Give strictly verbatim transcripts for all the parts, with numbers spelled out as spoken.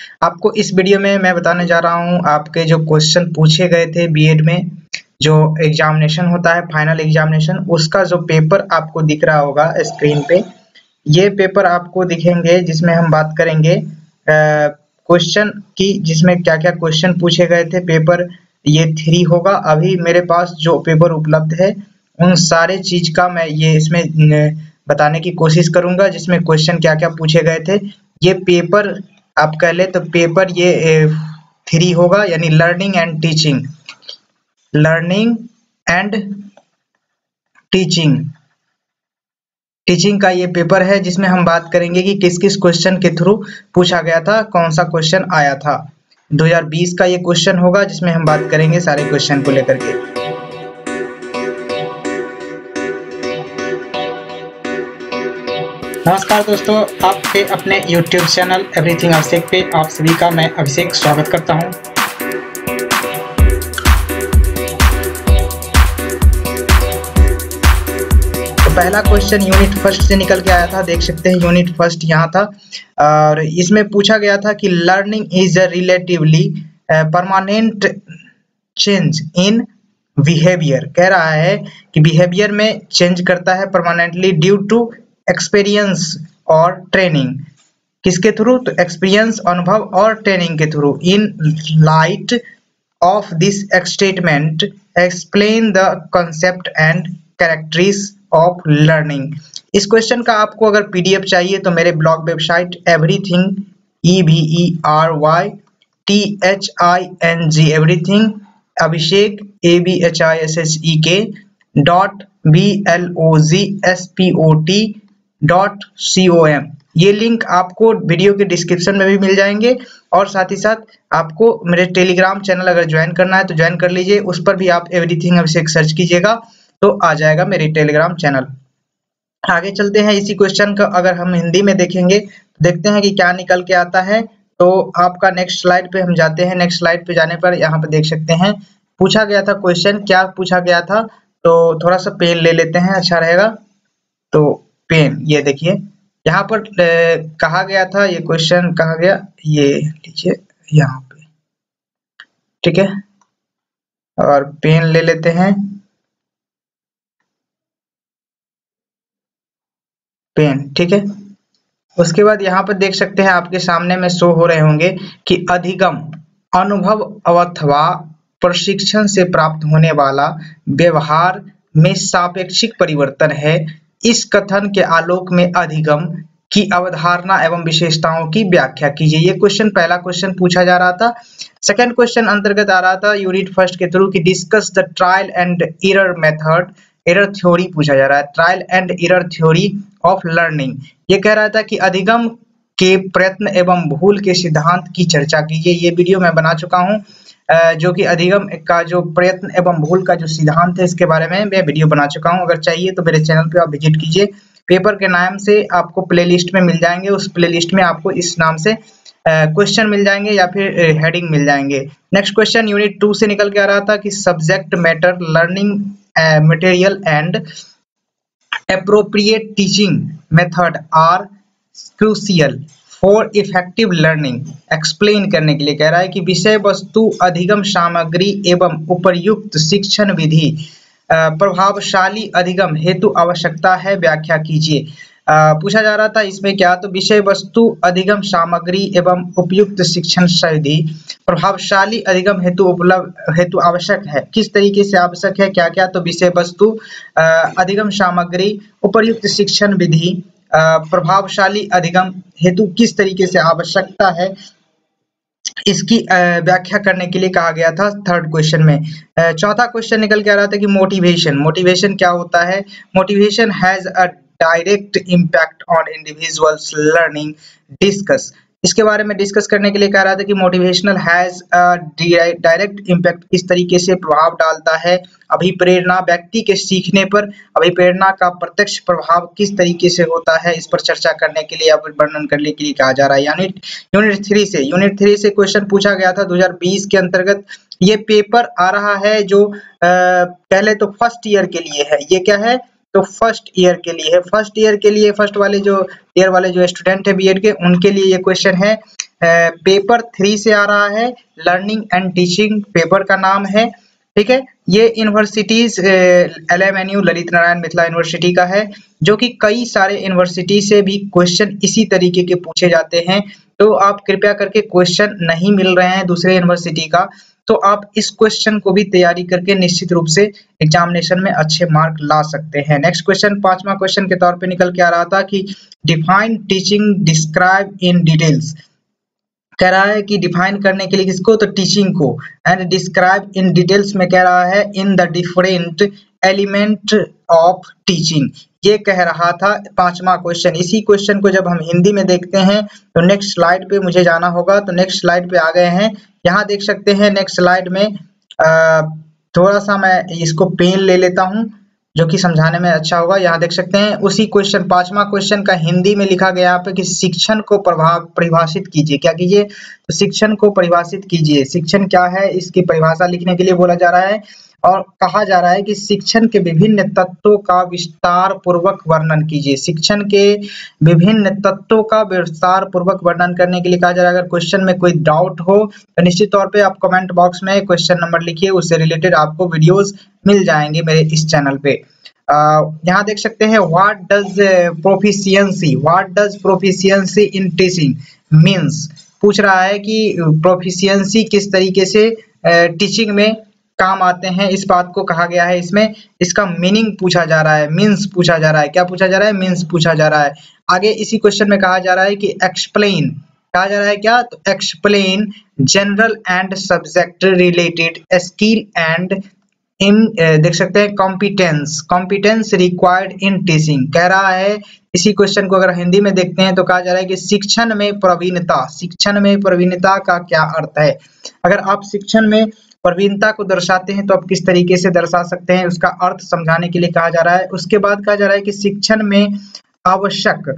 आपको इस वीडियो में मैं बताने जा रहा हूँ आपके जो क्वेश्चन पूछे गए थे बीएड में, जो एग्जामिनेशन होता है फाइनल एग्जामिनेशन, उसका जो पेपर आपको दिख रहा होगा स्क्रीन पे, ये पेपर आपको दिखेंगे जिसमें हम बात करेंगे क्वेश्चन की, जिसमें क्या क्या क्वेश्चन पूछे गए थे। पेपर ये थ्री होगा। अभी मेरे पास जो पेपर उपलब्ध है उन सारे चीज का मैं ये इसमें बताने की कोशिश करूंगा, जिसमें क्वेश्चन क्या क्या पूछे गए थे। ये पेपर आप कह ले तो पेपर ये थ्री होगा, यानी learning and teaching, learning and teaching teaching का ये पेपर है, जिसमें हम बात करेंगे कि किस किस क्वेश्चन के थ्रू पूछा गया था, कौन सा क्वेश्चन आया था। दो हज़ार बीस का ये क्वेश्चन होगा, जिसमें हम बात करेंगे सारे क्वेश्चन को लेकर के। नमस्कार दोस्तों, आपके अपने YouTube चैनल एवरीथिंग अभिषेक पे आप सभी का मैं अभिषेक स्वागत करता हूं। तो पहला क्वेश्चन यूनिट फर्स्ट से निकल के आया था, देख सकते हैं यूनिट फर्स्ट यहाँ था, और इसमें पूछा गया था कि learning is a relatively permanent change in behaviour. कह रहा है कि बिहेवियर में चेंज करता है परमानेंटली ड्यू टू एक्सपीरियंस और ट्रेनिंग। किसके थ्रू? तो एक्सपीरियंस, अनुभव और ट्रेनिंग के through. In light of this statement explain the concept and characteristics of learning. इस क्वेश्चन का आपको अगर पीडीएफ चाहिए तो मेरे blog website everything E V E R Y T H I N ji everything Abhishek A B H I S H E K dot B L O G S P O T dot C O M, ये link आपको video के description में भी मिल जाएंगे। और साथ ही साथ आपको मेरे टेलीग्राम चैनल अगर ज्वाइन करना है तो ज्वाइन कर लीजिए, उस पर भी आप एवरीथिंग अभिषेक सर्च कीजिएगा तो आ जाएगा मेरी टेलीग्राम चैनल। आगे चलते हैं। इसी क्वेश्चन का अगर हम हिंदी में देखेंगे तो देखते हैं कि क्या निकल के आता है। तो आपका नेक्स्ट स्लाइड पे हम जाते हैं। नेक्स्ट स्लाइड पे जाने पर यहाँ पे देख सकते हैं पूछा गया था क्वेश्चन, क्या पूछा गया था। तो थोड़ा सा पेन ले लेते हैं, अच्छा रहेगा। तो पेन, ये देखिए यहाँ पर ए, कहा गया था, ये क्वेश्चन कहा गया, ये लीजिए यहाँ पे, ठीक है। और पेन ले लेते हैं, पेन, ठीक है। उसके बाद यहाँ पर देख सकते हैं आपके सामने में शो हो रहे होंगे कि अधिगम अनुभव अथवा प्रशिक्षण से प्राप्त होने वाला व्यवहार में सापेक्षिक परिवर्तन है। इस कथन के आलोक में अधिगम की अवधारणा एवं विशेषताओं की व्याख्या कीजिए। ये क्वेश्चन पहला क्वेश्चन पूछा जा रहा था। सेकंड क्वेश्चन अंतर्गत आ रहा था यूनिट फर्स्ट के थ्रू कि discuss the trial and error method, error theory पूछा जा रहा है, trial and error theory of learning. ये कह रहा था कि अधिगम के प्रयत्न एवं भूल के सिद्धांत की चर्चा कीजिए। ये वीडियो मैं बना चुका हूँ, जो कि अधिगम का जो प्रयत्न एवं भूल का जो सिद्धांत है इसके बारे में मैं वीडियो बना चुका हूँ। अगर चाहिए तो मेरे चैनल पे आप विजिट कीजिए। पेपर के नाम से आपको प्लेलिस्ट में मिल जाएंगे, उस प्लेलिस्ट में आपको इस नाम से क्वेश्चन मिल जाएंगे या फिर हेडिंग मिल जाएंगे। नेक्स्ट क्वेश्चन यूनिट टू से निकल के आ रहा था कि subject matter learning material and appropriate teaching method are crucial for effective learning। Explain करने के लिए कह रहा है कि विषय वस्तु, अधिगम सामग्री एवं उपयुक्त शिक्षण विधि प्रभावशाली अधिगम हेतु आवश्यकता है, व्याख्या कीजिए। पूछा जा रहा था इसमें क्या, तो विषय वस्तु, अधिगम सामग्री एवं उपयुक्त शिक्षण विधि प्रभावशाली अधिगम हेतु उपलब्ध हेतु आवश्यक है। किस तरीके से आवश्यक है, क्या क्या, तो विषय वस्तु, अधिगम सामग्री, उपयुक्त शिक्षण विधि प्रभावशाली अधिगम हेतु किस तरीके से आवश्यकता है, इसकी व्याख्या करने के लिए कहा गया था थर्ड क्वेश्चन में। चौथा क्वेश्चन निकल के आ रहा था कि मोटिवेशन, मोटिवेशन क्या होता है। Motivation has a direct impact on individuals learning, discuss. इसके बारे में डिस्कस करने के लिए कह रहा था कि motivational has a direct impact, किस तरीके से प्रभाव डालता है। अभिप्रेरणा, व्यक्ति के सीखने पर अभिप्रेरणा का प्रत्यक्ष प्रभाव किस तरीके से होता है, इस पर चर्चा करने के लिए या फिर वर्णन करने के लिए कहा जा रहा है। यानी यूनिट थ्री से यूनिट थ्री से क्वेश्चन पूछा गया था दो हज़ार बीस के अंतर्गत। ये पेपर आ रहा है जो आ, पहले तो फर्स्ट ईयर के लिए है। ये क्या है, तो फर्स्ट ईयर के लिए है। फर्स्ट ईयर के लिए, फर्स्ट वाले जो ईयर वाले जो स्टूडेंट है बीएड के, उनके लिए ये क्वेश्चन है। पेपर थ्री से आ रहा है, लर्निंग एंड टीचिंग पेपर का नाम है। ठीक है, ये universities L M N U Lalit Narayan Mithila university का है, जो कि कई सारे यूनिवर्सिटी से भी क्वेश्चन इसी तरीके के पूछे जाते हैं। तो आप कृपया करके क्वेश्चन नहीं मिल रहे हैं दूसरे यूनिवर्सिटी का, तो आप इस क्वेश्चन को भी तैयारी करके निश्चित रूप से एग्जामिनेशन में अच्छे मार्क ला सकते हैं। नेक्स्ट क्वेश्चन पांचवा क्वेश्चन के तौर पे निकल के आ रहा था कि define teaching describe in details. कह रहा है कि डिफाइन करने के लिए किसको, तो टीचिंग को, एंड डिस्क्राइब इन डिटेल्स में कह रहा है in the different element of teaching. ये कह रहा था पांचवा क्वेश्चन। इसी क्वेश्चन को जब हम हिंदी में देखते हैं तो नेक्स्ट स्लाइड पे मुझे जाना होगा, तो नेक्स्ट स्लाइड पे आ गए हैं। यहाँ देख सकते हैं नेक्स्ट स्लाइड में आ, थोड़ा सा मैं इसको पेन ले लेता हूँ जो कि समझाने में अच्छा होगा। यहाँ देख सकते हैं उसी क्वेश्चन पांचवा क्वेश्चन का हिंदी में लिखा गया यहाँ पे कि शिक्षण को प्रभाव परिभाषित कीजिए। क्या कीजिए, तो शिक्षण को परिभाषित कीजिए। शिक्षण क्या है, इसकी परिभाषा लिखने के लिए बोला जा रहा है और कहा जा रहा है कि शिक्षण के विभिन्न तत्वों का विस्तार पूर्वक वर्णन कीजिए। शिक्षण के विभिन्न तत्वों का विस्तार पूर्वक वर्णन करने के लिए कहा जा रहा है। अगर क्वेश्चन में कोई डाउट हो तो निश्चित तौर पे आप कमेंट बॉक्स में क्वेश्चन नंबर लिखिए, उससे रिलेटेड आपको वीडियोस मिल जाएंगे मेरे इस चैनल पे। यहाँ देख सकते हैं what does proficiency what does proficiency in teaching means. पूछ रहा है कि प्रोफिशिएंसी किस तरीके से टीचिंग में काम आते हैं, इस बात को कहा गया है। इसमें इसका मीनिंग पूछा जा रहा है, मीन्स पूछा जा रहा है। क्या पूछा जा रहा है, मीन्स पूछा जा रहा है। आगे इसी क्वेश्चन में कहा जा रहा है कि एक्सप्लेन, कहा जा रहा है क्या, तो explain general and subject related skill and in देख सकते हैं competence competence required in teaching. कह रहा है इसी क्वेश्चन को अगर हिंदी में देखते हैं तो कहा जा रहा है कि शिक्षण में प्रवीणता शिक्षण में प्रवीणता का क्या अर्थ है। अगर आप शिक्षण में प्रवीणता को दर्शाते हैं तो आप किस तरीके से दर्शा सकते हैं, उसका अर्थ समझाने के लिए कहा जा रहा है। उसके बाद कहा जा रहा है कि शिक्षण में आवश्यक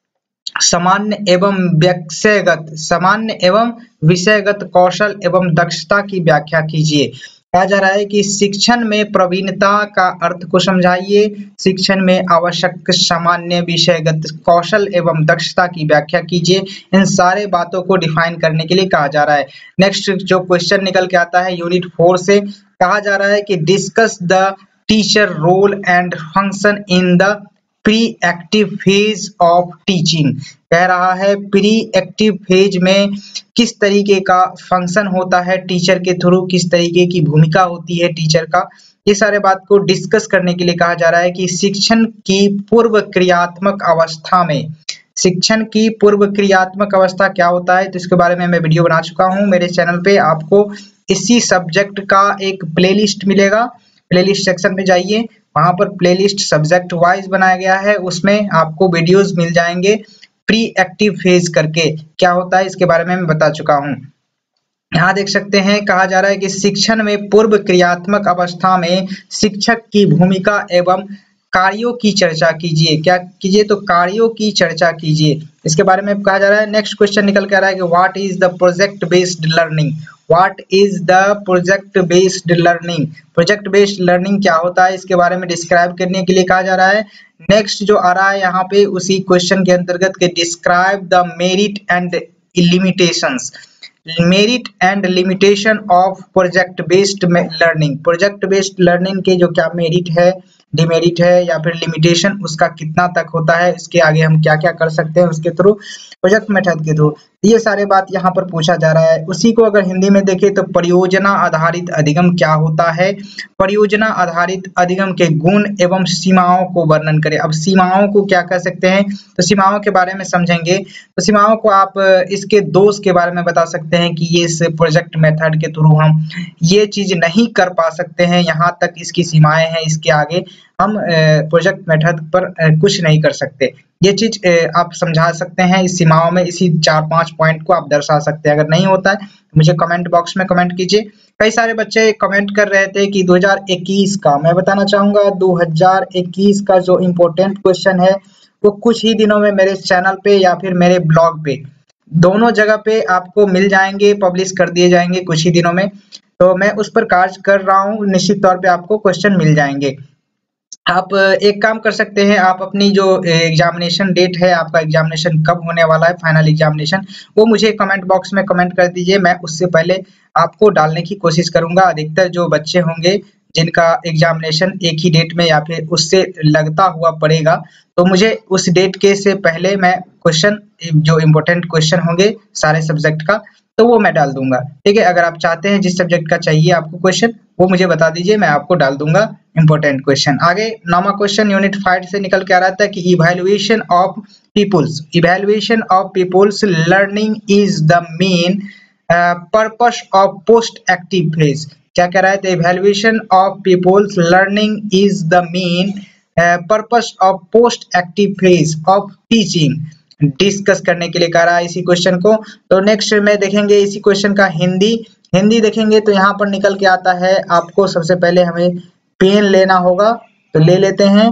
सामान्य एवं विषयगत सामान्य एवं विषयगत कौशल एवं दक्षता की व्याख्या कीजिए। कहा जा रहा है कि शिक्षण में प्रवीणता का अर्थ को समझाइए, शिक्षण में आवश्यक सामान्य विषयगत कौशल एवं दक्षता की व्याख्या कीजिए। इन सारे बातों को डिफाइन करने के लिए कहा जा रहा है। नेक्स्ट जो क्वेश्चन निकल के आता है यूनिट फोर से, कहा जा रहा है कि discuss the teacher role and function in the pre active phase of teaching. कह रहा है प्री एक्टिव फेज में किस तरीके का फंक्शन होता है टीचर के थ्रू, किस तरीके की भूमिका होती है टीचर का, ये सारे बात को डिस्कस करने के लिए कहा जा रहा है। कि शिक्षण की पूर्व क्रियात्मक अवस्था में शिक्षण की पूर्व क्रियात्मक अवस्था क्या होता है, तो इसके बारे में मैं वीडियो बना चुका हूँ मेरे चैनल पे। आपको इसी सब्जेक्ट का एक प्लेलिस्ट मिलेगा, प्लेलिस्ट सेक्शन में जाइए, वहां पर प्लेलिस्ट सब्जेक्ट वाइज बनाया गया है, उसमें आपको वीडियोस मिल जाएंगे। प्री एक्टिव फेज करके क्या होता है इसके बारे में मैं बता चुका हूं। यहाँ देख सकते हैं कहा जा रहा है कि शिक्षण में पूर्व क्रियात्मक अवस्था में शिक्षक की भूमिका एवं कार्यों की चर्चा कीजिए। क्या कीजिए, तो कार्यों की चर्चा कीजिए, इसके बारे में कहा जा रहा है। नेक्स्ट क्वेश्चन निकल के आ रहा है कि what is the project based learning. What is the project based learning project based learning क्या होता है, इसके बारे में डिस्क्राइब करने के लिए कहा जा रहा है। नेक्स्ट जो आ रहा है यहाँ पे उसी क्वेश्चन के अंतर्गत के describe the merit and limitations merit and limitation of project based learning. Project based learning के जो क्या मेरिट है, डिमेरिट है या फिर लिमिटेशन उसका कितना तक होता है, इसके आगे हम क्या क्या कर सकते हैं उसके थ्रू, प्रोजेक्ट मेथड के थ्रू, ये सारे बात यहाँ पर पूछा जा रहा है। उसी को अगर हिंदी में देखें तो परियोजना आधारित अधिगम क्या होता है। परियोजना आधारित अधिगम के गुण एवं सीमाओं को वर्णन करें। अब सीमाओं को क्या कह सकते हैं, तो सीमाओं के बारे में समझेंगे। तो सीमाओं को आप इसके दोष के बारे में बता सकते हैं कि ये इस प्रोजेक्ट मेथड के थ्रू हम ये चीज नहीं कर पा सकते हैं, यहाँ तक इसकी सीमाएं हैं, इसके आगे हम प्रोजेक्ट मेथड पर कुछ नहीं कर सकते। ये चीज आप समझा सकते हैं इस सीमाओं में, इसी चार पांच पॉइंट को आप दर्शा सकते हैं। अगर नहीं होता है मुझे कमेंट बॉक्स में कमेंट कीजिए। कई सारे बच्चे कमेंट कर रहे थे कि दो हज़ार इक्कीस का, मैं बताना चाहूंगा दो हज़ार इक्कीस का जो इम्पोर्टेंट क्वेश्चन है वो कुछ ही दिनों में मेरे चैनल पे या फिर मेरे ब्लॉग पे, दोनों जगह पे आपको मिल जाएंगे, पब्लिश कर दिए जाएंगे कुछ ही दिनों में। तो मैं उस पर कार्य कर रहा हूँ, निश्चित तौर पे आपको क्वेश्चन मिल जाएंगे। आप एक काम कर सकते हैं, आप अपनी जो एग्जामिनेशन डेट है, आपका एग्जामिनेशन कब होने वाला है फाइनल एग्जामिनेशन, वो मुझे कमेंट बॉक्स में कमेंट कर दीजिए। मैं उससे पहले आपको डालने की कोशिश करूंगा। अधिकतर जो बच्चे होंगे जिनका एग्जामिनेशन एक ही डेट में या फिर उससे लगता हुआ पड़ेगा, तो मुझे उस डेट के से पहले मैं क्वेश्चन जो इम्पोर्टेंट क्वेश्चन होंगे सारे सब्जेक्ट का, तो वो मैं डाल दूंगा। ठीक है, अगर आप चाहते हैं जिस सब्जेक्ट का चाहिए आपको क्वेश्चन, वो मुझे बता दीजिए, मैं आपको डाल दूंगा इंपॉर्टेंट क्वेश्चन। आगे नौवां क्वेश्चन यूनिट फाइव से निकल के आ रहा था कि evaluation of pupils evaluation of pupils learning is the main purpose of post active phase. क्या कह रहा है? तो evaluation of pupils learning is the main purpose of post active phase of teaching discuss करने के लिए कह रहा है इसी क्वेश्चन को। तो नेक्स्ट में देखेंगे इसी क्वेश्चन का हिंदी हिंदी देखेंगे तो यहाँ पर निकल के आता है, आपको सबसे पहले हमें पेन लेना होगा, तो ले लेते हैं।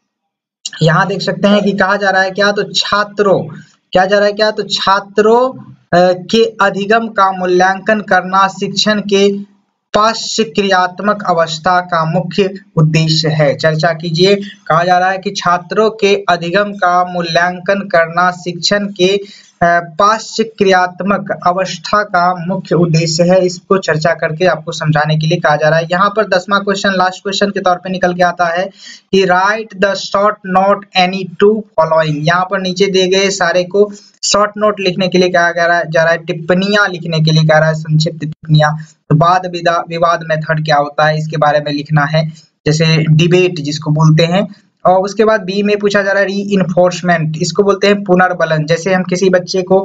यहाँ देख सकते हैं कि कहा जा रहा है क्या, तो छात्रों क्या जा रहा है क्या, तो छात्रों के अधिगम का मूल्यांकन करना शिक्षण के पाश्य क्रियात्मक अवस्था का मुख्य उद्देश्य है। चर्चा कीजिए। कहा जा रहा है कि छात्रों के अधिगम का मूल्यांकन करना शिक्षण के पाश्य क्रियात्मक अवस्था का मुख्य उद्देश्य है। इसको चर्चा करके आपको समझाने के लिए कहा जा रहा है। यहाँ पर दसवां क्वेश्चन लास्ट क्वेश्चन के तौर पे निकल के आता है कि write the short note any two following. यहाँ पर नीचे दिए गए सारे को शॉर्ट नोट लिखने के लिए कहा जा रहा है, टिप्पणियां लिखने के लिए कह रहा है, संक्षिप्त टिप्पणियां। तो वाद विवाद मेथड क्या होता है इसके बारे में लिखना है, जैसे डिबेट जिसको बोलते हैं। और उसके बाद बी में पूछा जा रहा है री इन्फोर्समेंट, इसको बोलते हैं पुनर्बलन। जैसे हम किसी बच्चे को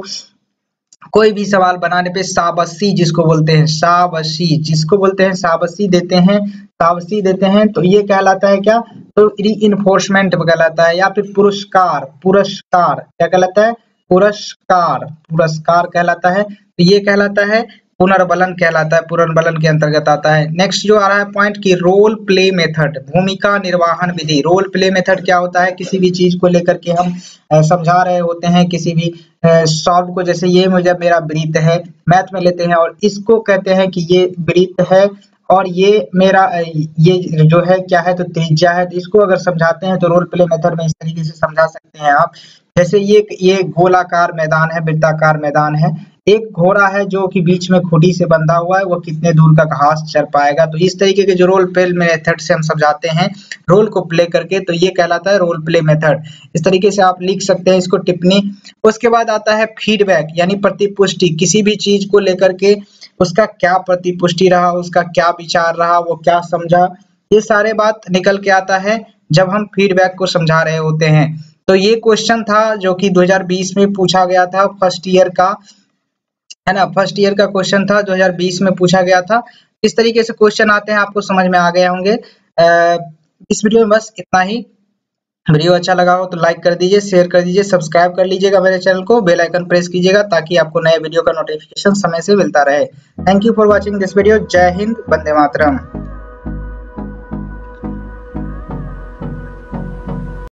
कोई भी सवाल बनाने पे शाबाशी जिसको बोलते हैं, शाबाशी जिसको बोलते हैं शाबाशी देते हैं शाबाशी देते हैं तो ये कहलाता है क्या, तो री इन्फोर्समेंट कहलाता है। या फिर पुरस्कार पुरस्कार क्या कहलाता है, पुरस्कार पुरस्कार कहलाता है। तो ये कहलाता है पुनर्बलन कहलाता है, पुनर्बलन के अंतर्गत आता है। नेक्स्ट जो आ रहा है पॉइंट की रोल प्ले मेथड, भूमिका निर्वाहन विधि। रोल प्ले मेथड क्या होता है, किसी भी चीज को लेकर के हम समझा रहे होते हैं, किसी भी सॉल्व को, जैसे ये मुझे मेरा वृत्त है, मैथ में लेते हैं और इसको कहते हैं कि ये वृत्त है और ये मेरा ये जो है क्या है, तो त्रिज्या है। तो इसको अगर समझाते हैं तो रोल प्ले मेथड में इस तरीके से समझा सकते हैं आप। जैसे ये ये गोलाकार मैदान है, वृत्ताकार मैदान है, एक घोड़ा है जो कि बीच में खूंटी से बंधा हुआ है, वो कितने दूर का घास चर पाएगा। तो इस तरीके के जो रोल प्ले मेथड से हम समझाते हैं रोल को प्ले करके, तो ये कहलाता है रोल प्ले मेथड। इस तरीके से आप लिख सकते हैं इसको टिप्पणी। उसके बाद आता है फीडबैक यानी प्रतिपुष्टि, किसी भी चीज को लेकर के उसका क्या प्रतिपुष्टि रहा, उसका क्या विचार रहा, वो क्या समझा, ये सारे बात निकल के आता है जब हम फीडबैक को समझा रहे होते हैं। तो ये क्वेश्चन था जो कि दो हज़ार बीस में पूछा गया था, फर्स्ट ईयर का है ना, फर्स्ट ईयर का क्वेश्चन था, दो हज़ार बीस में पूछा गया था। इस तरीके से क्वेश्चन आते हैं, आपको समझ में आ गए होंगे। इस वीडियो में बस इतना ही। वीडियो अच्छा लगा हो तो लाइक कर दीजिए, शेयर कर दीजिए, सब्सक्राइब कर लीजिएगा मेरे चैनल को, बेल आइकन प्रेस कीजिएगा ताकि आपको नए वीडियो का नोटिफिकेशन समय से मिलता रहे। Thank you for watching this video. जय हिंद, वंदे मातरम।